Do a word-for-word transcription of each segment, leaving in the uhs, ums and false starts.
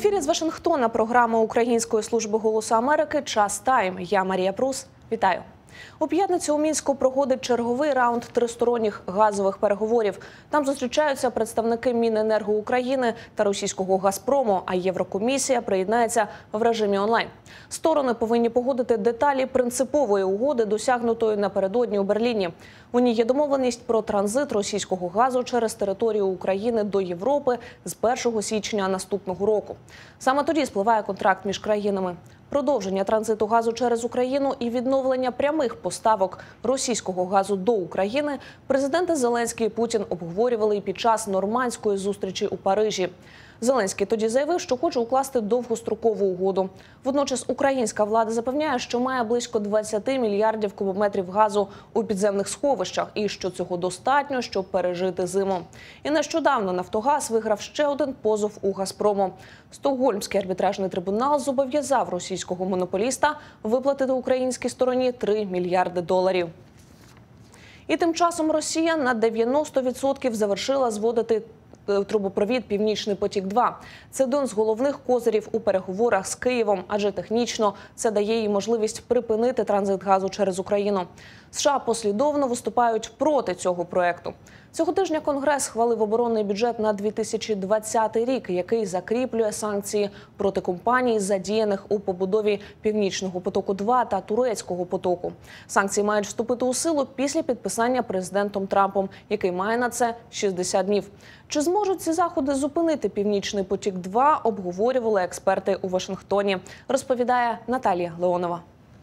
ефірі з Вашингтона програма Української служби голосу Америки «Час Тайм». Я Марія Прус. Вітаю. У п'ятницю у Мінську проходить черговий раунд тристоронніх газових переговорів. Там зустрічаються представники Міненерго України та російського «Газпрому», а Єврокомісія приєднається в режимі онлайн. Сторони повинні погодити деталі принципової угоди, досягнутої напередодні у Берліні. У ній є домовленість про транзит російського газу через територію України до Європи з першого січня наступного року. Саме тоді спливає контракт між країнами. Продовження транзиту газу через Україну і відновлення прямих поставок російського газу до України президенти Зеленський і Путін обговорювали і під час нормандської зустрічі у Парижі. Зеленський тоді заявив, що хоче укласти довгострокову угоду. Водночас українська влада запевняє, що має близько двадцяти мільярдів кубометрів газу у підземних сховищах і що цього достатньо, щоб пережити зиму. І нещодавно «Нафтогаз» виграв ще один позов у «Газпрому». Стокгольмський арбітражний трибунал зобов'язав російського монополіста виплатити українській стороні три мільярди доларів. І тим часом Росія на дев'яносто відсотків завершила зводити трубопровід «Північний потік-два». Це один з головних козирів у переговорах з Києвом, адже технічно це дає їй можливість припинити транзит газу через Україну. США послідовно виступають проти цього проекту. Цього тижня Конгрес схвалив оборонний бюджет на дві тисячі двадцятий рік, який закріплює санкції проти компаній, задіяних у побудові «Північного потоку-два» та «Турецького потоку». Санкції мають вступити у силу після підписання президентом Трампом, який має на це шістдесят днів. Чи зможуть ці заходи зупинити «Північний потік-два», обговорювали експерти у Вашингтоні, розповідає Наталія Леонова.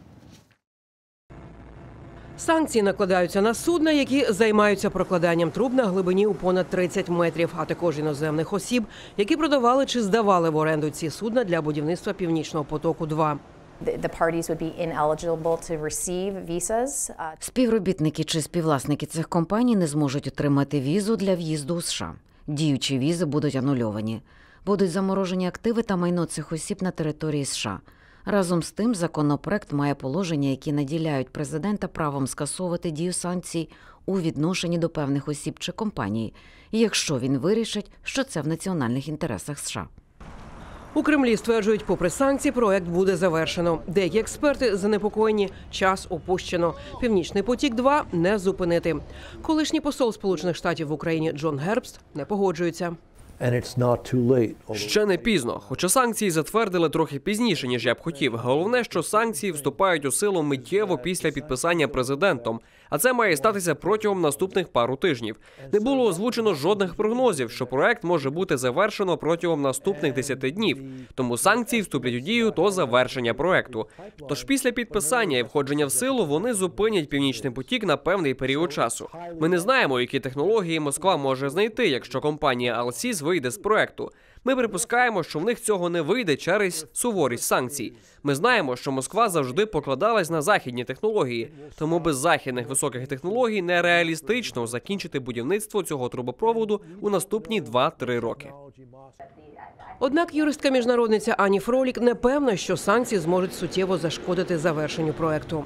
Санкції накладаються на судна, які займаються прокладанням труб на глибині у понад тридцять метрів, а також іноземних осіб, які продавали чи здавали в оренду ці судна для будівництва «Північного потоку-два». Співробітники чи співвласники цих компаній не зможуть отримати візу для в'їзду у США. Діючі візи будуть анульовані. Будуть заморожені активи та майно цих осіб на території США. Разом з тим, законопроект має положення, які наділяють президента правом скасовувати дію санкцій у відношенні до певних осіб чи компаній, якщо він вирішить, що це в національних інтересах США. У Кремлі стверджують, попри санкції, проект буде завершено. Деякі експерти занепокоєні – час опущено. «Північний потік-два» не зупинити. Колишній посол Сполучених Штатів в Україні Джон Гербст не погоджується. Ще не пізно, хоча санкції затвердили трохи пізніше, ніж я б хотів. Головне, що санкції вступають у силу миттєво після підписання президентом. А це має статися протягом наступних пару тижнів. Не було озвучено жодних прогнозів, що проект може бути завершено протягом наступних десяти днів. Тому санкції вступлять у дію до завершення проекту. Тож після підписання і входження в силу вони зупинять «Північний потік» на певний період часу. Ми не знаємо, які технології Москва може знайти, якщо компанія Алсіс вийде з проекту. Ми припускаємо, що в них цього не вийде через суворість санкцій. Ми знаємо, що Москва завжди покладалась на західні технології, тому без західних високих технологій нереалістично закінчити будівництво цього трубопроводу у наступні два-три роки. Однак юристка-міжнародниця Ані Фролік не певна, що санкції зможуть суттєво зашкодити завершенню проекту.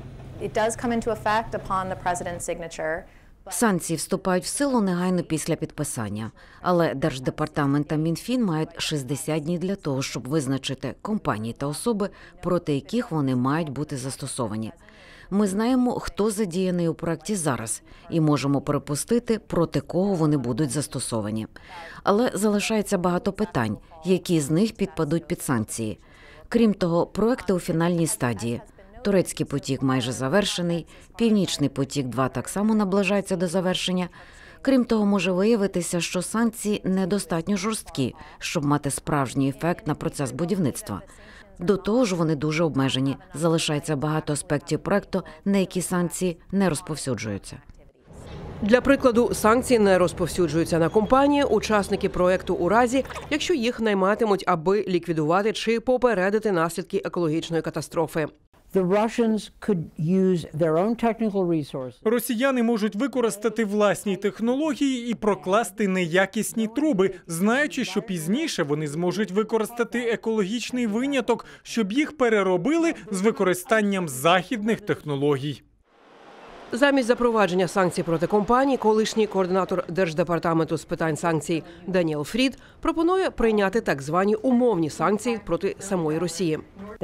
Санкції вступають в силу негайно після підписання. Але Держдепартамент та Мінфін мають шістдесят днів для того, щоб визначити компанії та особи, проти яких вони мають бути застосовані. Ми знаємо, хто задіяний у проекті зараз, і можемо припустити, проти кого вони будуть застосовані. Але залишається багато питань, які з них підпадуть під санкції. Крім того, проекти у фінальній стадії. Турецький потік майже завершений, Північний потік-два так само наближається до завершення. Крім того, може виявитися, що санкції недостатньо жорсткі, щоб мати справжній ефект на процес будівництва. До того ж, вони дуже обмежені. Залишається багато аспектів проекту, на які санкції не розповсюджуються. Для прикладу, санкції не розповсюджуються на компанії, учасники проекту у разі, якщо їх найматимуть, аби ліквідувати чи попередити наслідки екологічної катастрофи. Росіяни можуть використати власні технології і прокласти неякісні труби, знаючи, що пізніше вони зможуть використати екологічний виняток, щоб їх переробили з використанням західних технологій. Замість запровадження санкцій проти компаній, колишній координатор Держдепартаменту з питань санкцій Даніел Фрід пропонує прийняти так звані умовні санкції проти самої Росії.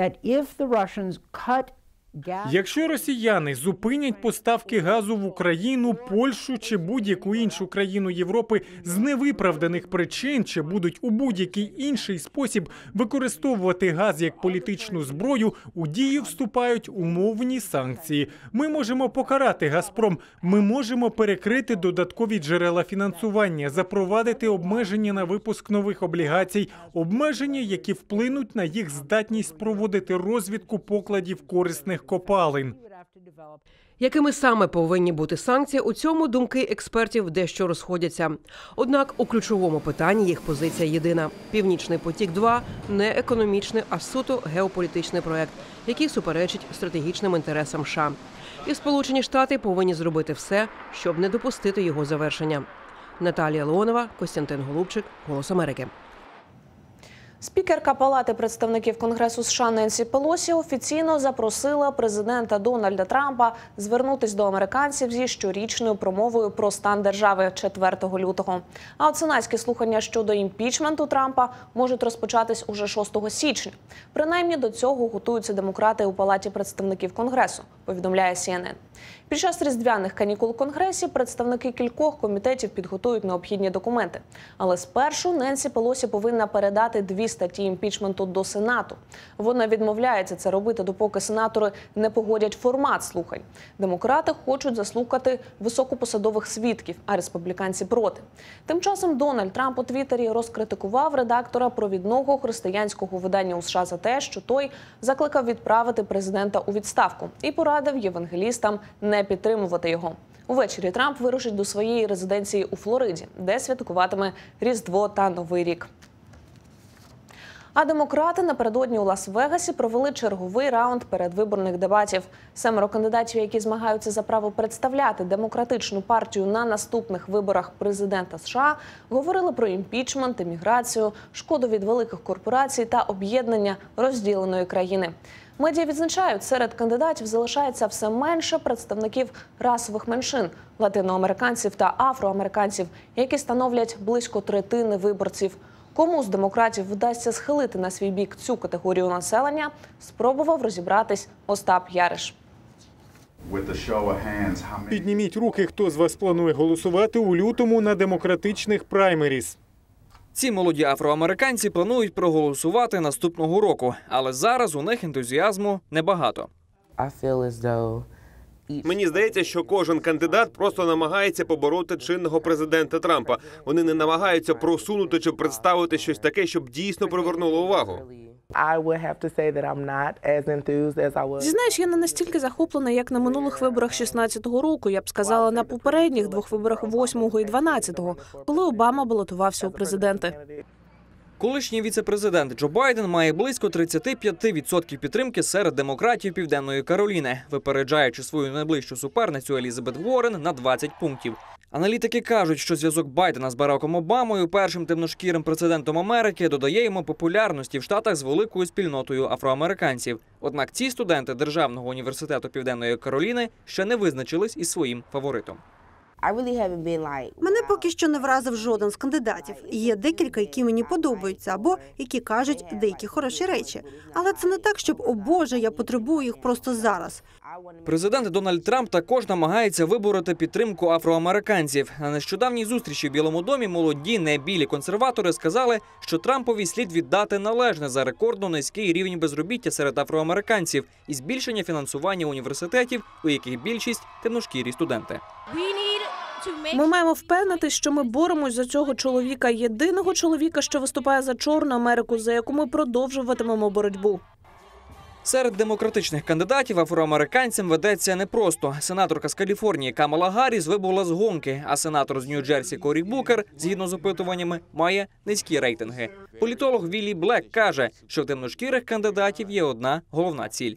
Якщо росіяни зупинять поставки газу в Україну, Польщу чи будь-яку іншу країну Європи з невиправданих причин, чи будуть у будь-який інший спосіб використовувати газ як політичну зброю, у дію вступають умовні санкції. Ми можемо покарати «Газпром», ми можемо перекрити додаткові джерела фінансування, запровадити обмеження на випуск нових облігацій, обмеження, які вплинуть на їх здатність проводити розвідку покладів корисних копалин. Якими саме повинні бути санкції, у цьому думки експертів дещо розходяться. Однак у ключовому питанні їх позиція єдина. «Північний потік-два» – не економічний, а суто геополітичний проект, який суперечить стратегічним інтересам США. І Сполучені Штати повинні зробити все, щоб не допустити його завершення. Наталія Леонова, Костянтин Голубчик, «Голос Америки». Спікерка Палати представників Конгресу США Ненсі Пелосі офіційно запросила президента Дональда Трампа звернутись до американців зі щорічною промовою про стан держави четвертого лютого. А от сенатські слухання щодо імпічменту Трампа можуть розпочатись уже шостого січня. Принаймні до цього готуються демократи у Палаті представників Конгресу, повідомляє Сі Ен Ен. Під час різдвяних канікул у Конгресі представники кількох комітетів підготують необхідні документи. Але спершу Ненсі Пелосі повинна передати дві статті імпічменту до Сенату. Вона відмовляється це робити, допоки сенатори не погодять формат слухань. Демократи хочуть заслухати високопосадових свідків, а республіканці проти. Тим часом Дональд Трамп у Твіттері розкритикував редактора провідного християнського видання у США за те, що той закликав відправити президента у відставку і порадив євангелістам не підтримувати його. Увечері Трамп вирушить до своєї резиденції у Флориді, де святкуватиме Різдво та Новий рік. А демократи напередодні у Лас-Вегасі провели черговий раунд передвиборних дебатів. Семеро кандидатів, які змагаються за право представляти демократичну партію на наступних виборах президента США, говорили про імпічмент, імміграцію, шкоду від великих корпорацій та об'єднання розділеної країни. Медіа відзначають, серед кандидатів залишається все менше представників расових меншин – латиноамериканців та афроамериканців, які становлять близько третини виборців. Кому з демократів вдасться схилити на свій бік цю категорію населення, спробував розібратись Остап Яриш. Підніміть руки, хто з вас планує голосувати у лютому на демократичних праймеріз. Ці молоді афроамериканці планують проголосувати наступного року, але зараз у них ентузіазму небагато. Мені здається, що кожен кандидат просто намагається побороти чинного президента Трампа. Вони не намагаються просунути чи представити щось таке, щоб дійсно привернуло увагу. Зізнаюсь, я не настільки захоплена, як на минулих виборах шістнадцятого року. Я б сказала, на попередніх двох виборах восьмого і дванадцятого, коли Обама балотувався у президенти. Колишній віце-президент Джо Байден має близько тридцять п'ять відсотків підтримки серед демократів Південної Кароліни, випереджаючи свою найближчу суперницю Елізабет Уоррен на двадцять пунктів. Аналітики кажуть, що зв'язок Байдена з Бараком Обамою, першим темношкірим президентом Америки, додає йому популярності в Штатах з великою спільнотою афроамериканців. Однак ці студенти Державного університету Південної Кароліни ще не визначились із своїм фаворитом. Мене поки що не вразив жоден з кандидатів. Є декілька, які мені подобаються, або які кажуть деякі хороші речі. Але це не так, щоб, о Боже, я потребую їх просто зараз. Президент Дональд Трамп також намагається вибороти підтримку афроамериканців. На нещодавній зустрічі в Білому домі молоді небілі консерватори сказали, що Трампові слід віддати належне за рекордно низький рівень безробіття серед афроамериканців і збільшення фінансування університетів, у яких більшість – темношкірі студенти. Ми маємо впевнитись, що ми боремось за цього чоловіка, єдиного чоловіка, що виступає за чорну Америку, за яку ми продовжуватимемо боротьбу. Серед демократичних кандидатів афроамериканцям ведеться непросто. Сенаторка з Каліфорнії Камала Гарріс вибула з гонки, а сенатор з Нью-Джерсі Корі Букер, згідно з опитуваннями, має низькі рейтинги. Політолог Віллі Блек каже, що в темношкірих кандидатів є одна головна ціль.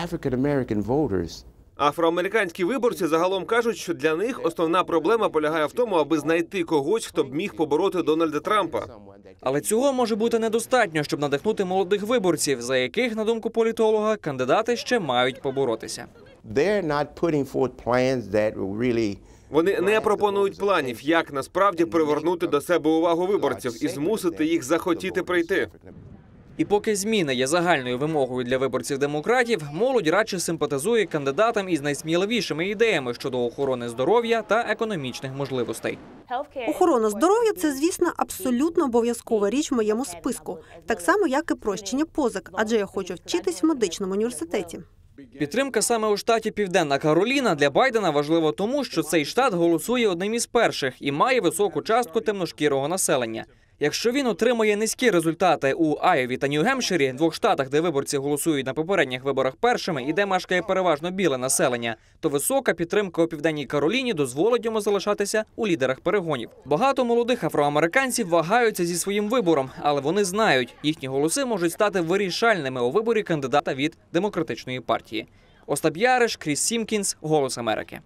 Афроамериканські виборці загалом кажуть, що для них основна проблема полягає в тому, аби знайти когось, хто б міг побороти Дональда Трампа. Але цього може бути недостатньо, щоб надихнути молодих виборців, за яких, на думку політолога, кандидати ще мають поборотися. they're not putting forth plans that will really. Вони не пропонують планів, як насправді привернути до себе увагу виборців і змусити їх захотіти прийти. І поки зміни є загальною вимогою для виборців-демократів, молодь радше симпатизує кандидатам із найсміливішими ідеями щодо охорони здоров'я та економічних можливостей. Охорона здоров'я – це, звісно, абсолютно обов'язкова річ в моєму списку. Так само, як і прощення позик, адже я хочу вчитись в медичному університеті. Підтримка саме у штаті Південна Кароліна для Байдена важлива тому, що цей штат голосує одним із перших і має високу частку темношкірого населення. Якщо він отримає низькі результати у Айові та Нью-Гемпширі, двох штатах, де виборці голосують на попередніх виборах першими і де мешкає переважно біле населення, то висока підтримка у Південній Кароліні дозволить йому залишатися у лідерах перегонів. Багато молодих афроамериканців вагаються зі своїм вибором, але вони знають, їхні голоси можуть стати вирішальними у виборі кандидата від Демократичної партії. Остап Яриш, Кріс Сімкінс, «Голос Америки».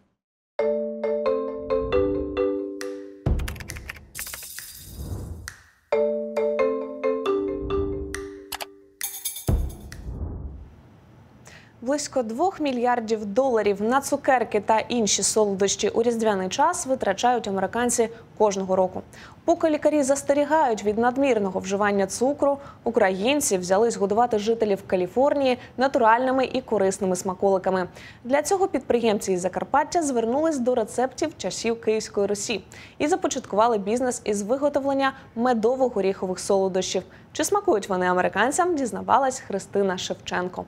Близько двох мільярдів доларів на цукерки та інші солодощі у різдвяний час витрачають американці кожного року. Поки лікарі застерігають від надмірного вживання цукру, українці взялись годувати жителів Каліфорнії натуральними і корисними смаколиками. Для цього підприємці із Закарпаття звернулись до рецептів часів Київської Русі і започаткували бізнес із виготовлення медово-горіхових солодощів. Чи смакують вони американцям, дізнавалась Христина Шевченко.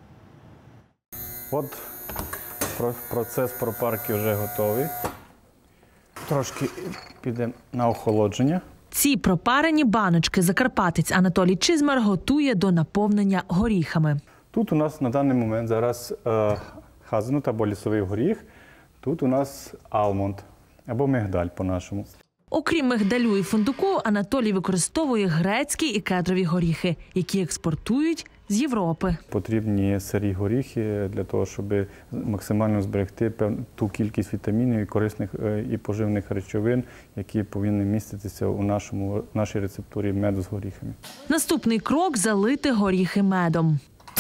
От процес пропарки вже готовий. Трошки піде на охолодження. Ці пропарені баночки закарпатець Анатолій Чизмар готує до наповнення горіхами. Тут у нас на даний момент зараз е, хазанут або лісовий горіх. Тут у нас алмонд або мигдаль по-нашому. Окрім мигдалю і фундуку, Анатолій використовує грецькі і кедрові горіхи, які експортують з Європи. Потрібні сирі горіхи для того, щоб максимально зберегти ту кількість вітамінів і корисних і поживних речовин, які повинні міститися у нашому, нашій рецептурі меду з горіхами. Наступний крок – залити горіхи медом.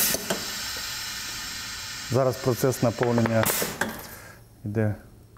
Зараз процес наповнення йде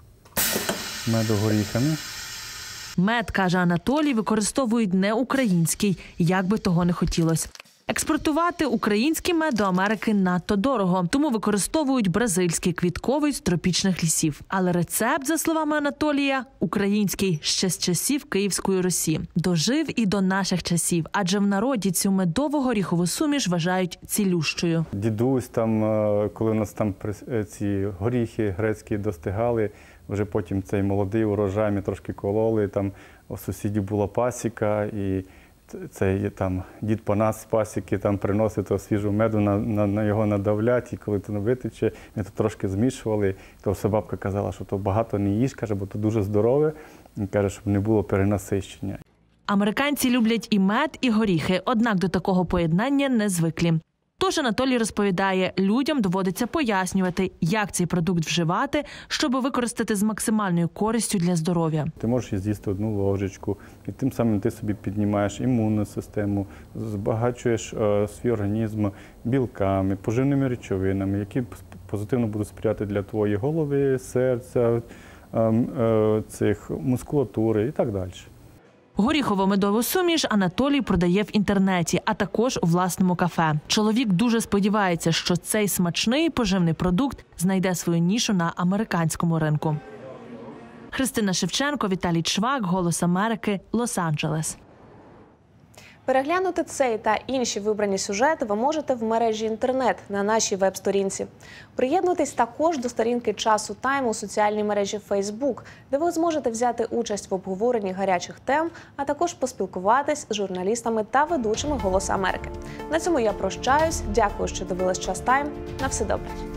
меду горіхами. Мед, каже Анатолій, використовують не український, як би того не хотілося. Експортувати український мед до Америки надто дорого, тому використовують бразильський квітковий з тропічних лісів. Але рецепт, за словами Анатолія, український ще з часів Київської Русі. Дожив і до наших часів, адже в народі цю медово-горіхову суміш вважають цілющою. Дідусь, там, коли у нас там ці горіхи грецькі достигали, вже потім цей молодий урожай ми трошки кололи, там у сусідів була пасіка, і цей там дід Панас з пасіки там приносить того свіжого меду, на, на, на його надавлять, і коли то витече, ми то трошки змішували, то все бабка казала, що то багато не їж, каже, бо то дуже здорове, і каже, щоб не було перенасищення. Американці люблять і мед, і горіхи, однак до такого поєднання не звиклі. Тож Анатолій розповідає, людям доводиться пояснювати, як цей продукт вживати, щоб використати з максимальною користю для здоров'я. Ти можеш з'їсти одну ложечку, і тим самим ти собі піднімаєш імунну систему, збагачуєш е, свій організм білками, поживними речовинами, які позитивно будуть сприяти для твоєї голови, серця, е, е, цих, мускулатури і так далі. Горіхово-медову суміш Анатолій продає в інтернеті, а також у власному кафе. Чоловік дуже сподівається, що цей смачний поживний продукт знайде свою нішу на американському ринку. Христина Шевченко, Віталій Чвак, «Голос Америки», Лос-Анджелес. Переглянути цей та інші вибрані сюжети ви можете в мережі інтернет на нашій веб-сторінці. Приєднуйтесь також до сторінки «Часу Тайм» у соціальній мережі Facebook, де ви зможете взяти участь в обговоренні гарячих тем, а також поспілкуватись з журналістами та ведучими «Голосу Америки». На цьому я прощаюсь. Дякую, що дивились «Час Тайм». На все добре.